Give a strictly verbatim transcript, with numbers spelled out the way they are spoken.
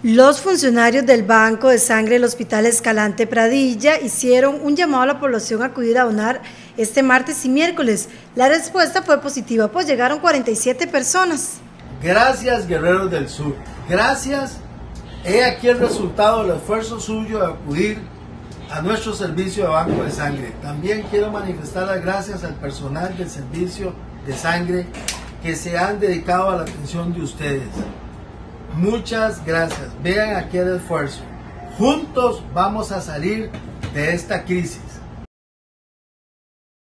Los funcionarios del Banco de Sangre del Hospital Escalante Pradilla hicieron un llamado a la población a acudir a donar este martes y miércoles. La respuesta fue positiva, pues llegaron cuarenta y siete personas. Gracias, guerreros del sur. Gracias. He aquí el resultado del esfuerzo suyo de acudir a nuestro servicio de banco de sangre. También quiero manifestar las gracias al personal del servicio de sangre que se han dedicado a la atención de ustedes. Muchas gracias. Vean aquí el esfuerzo. Juntos vamos a salir de esta crisis.